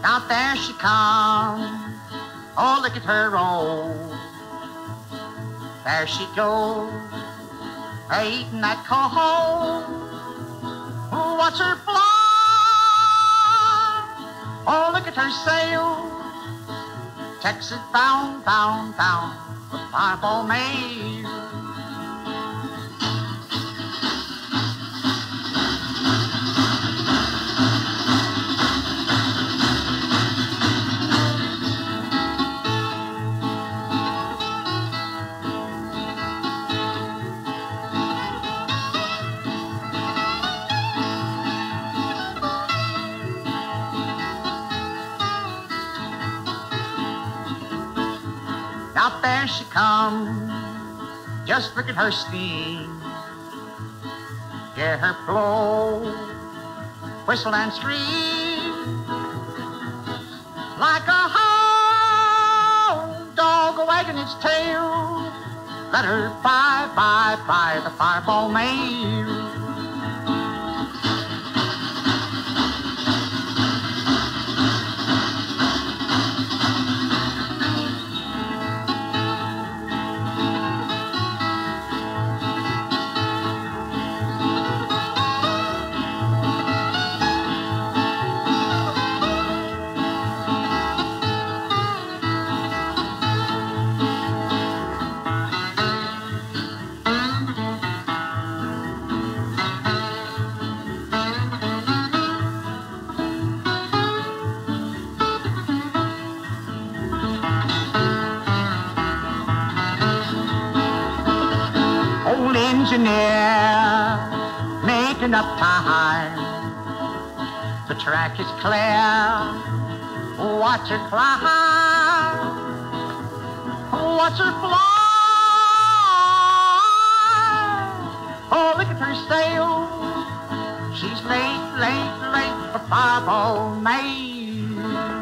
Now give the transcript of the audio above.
Now there she comes. Oh, look at her roll. There she goes, eating that coal. Watch her fly. Oh, look at her sail. Texas bound, bound, bound, with fireball mail. Out there she comes, just look at her steam. Hear her blow, whistle and scream. Like a hound dog wagging its tail, let her by the fireball mail. Old engineer, making up time. The track is clear, watch her climb. Watch her fly. Oh, look at her sail. She's late, late, late for fireball mail.